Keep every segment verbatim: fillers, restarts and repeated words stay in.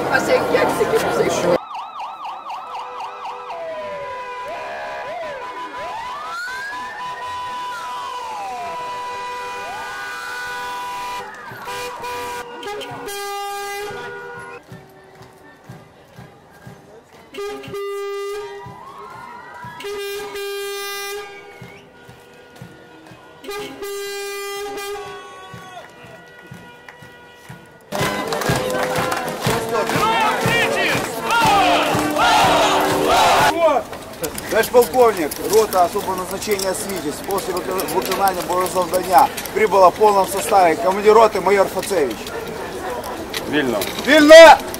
Товарищ полковник, рота особого назначения «Свитязь» после выполнения боевого завдання прибыла в полном составе. Командир роты майор Фацевич. Вільно. Вільно!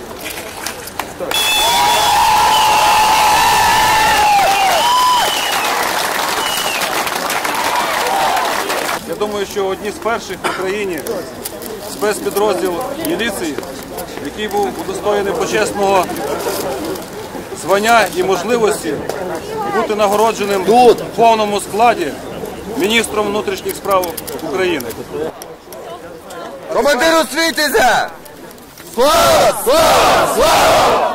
Я думаю, що одні з перших в Україні спецпідрозділ міліції, який був удостоєний почесного звання і можливості бути нагородженим в повному складі міністром внутрішніх справ України. Командиру «Світязя»! Слава! Слава! Слава!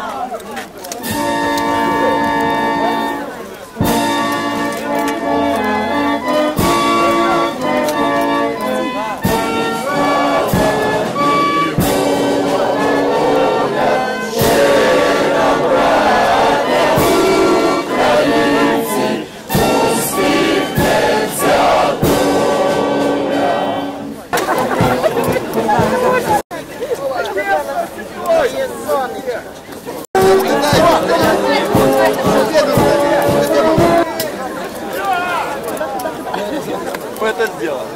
Это сделано.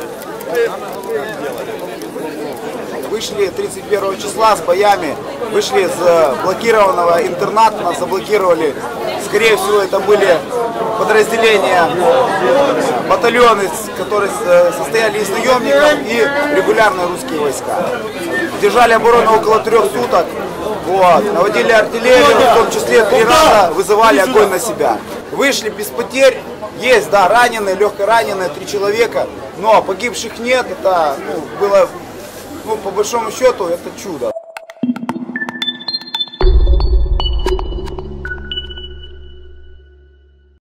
Вышли тридцать первого числа с боями, вышли с блокированного интерната, нас заблокировали. Скорее всего, это были подразделения, батальоны, которые состояли из наемников и регулярные русские войска. Держали оборону около трех суток, вот, наводили артиллерию, в том числе три раза вызывали огонь на себя. Вышли без потерь. Есть, да, раненые, легко раненые, три человека, но погибших нет, это ну, было, ну, по большому счету, это чудо.